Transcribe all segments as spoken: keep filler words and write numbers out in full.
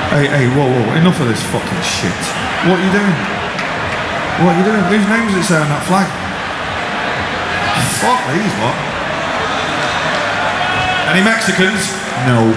Hey, hey, whoa, whoa, enough of this fucking shit. What are you doing? What are you doing? Whose name does it say on that flag? Fuck these, what? Any Mexicans? No.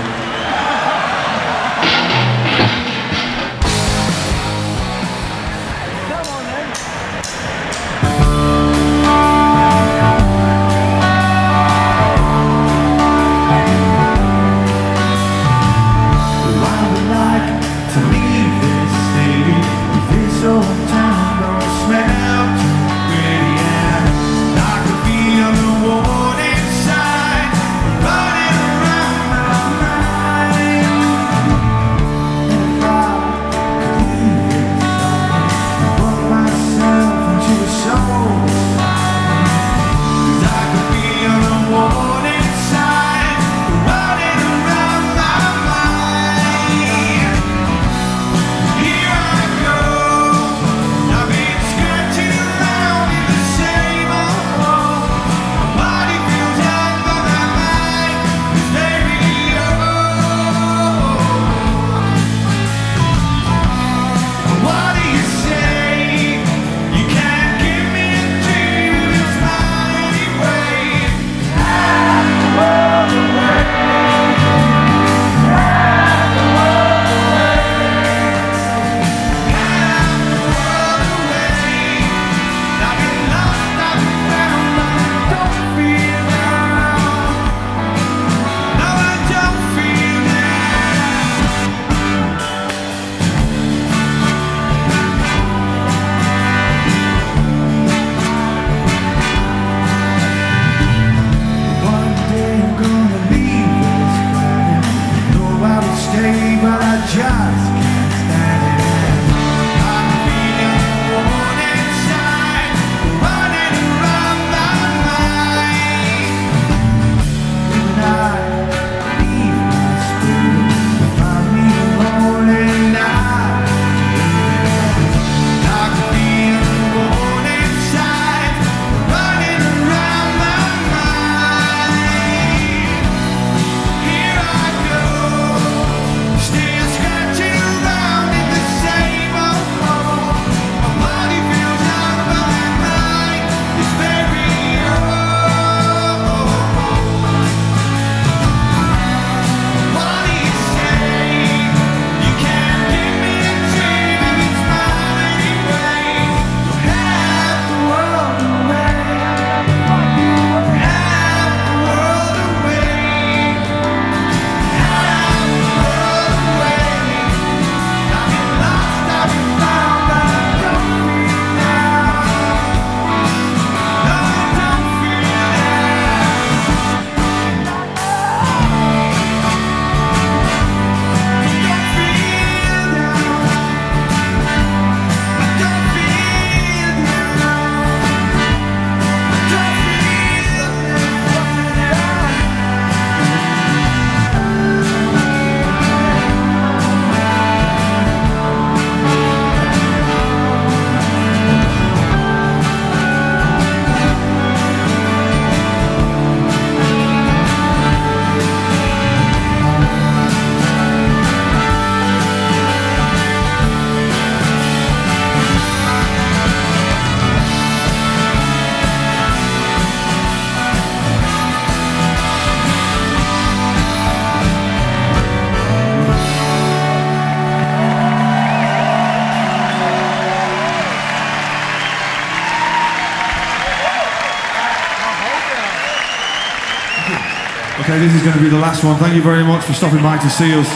Okay, this is going to be the last one. Thank you very much for stopping by to see us.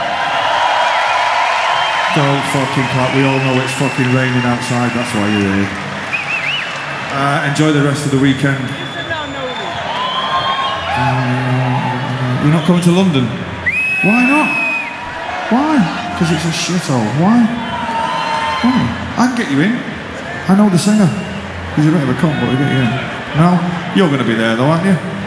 Don't fucking clap. We all know it's fucking raining outside. That's why you're here. Uh, enjoy the rest of the weekend. Uh, you're not coming to London? Why not? Why? Because it's a shithole. Why? Why? I can get you in. I know the singer. He's a bit of a cunt, but I'll get you in. No? You're going to be there though, aren't you?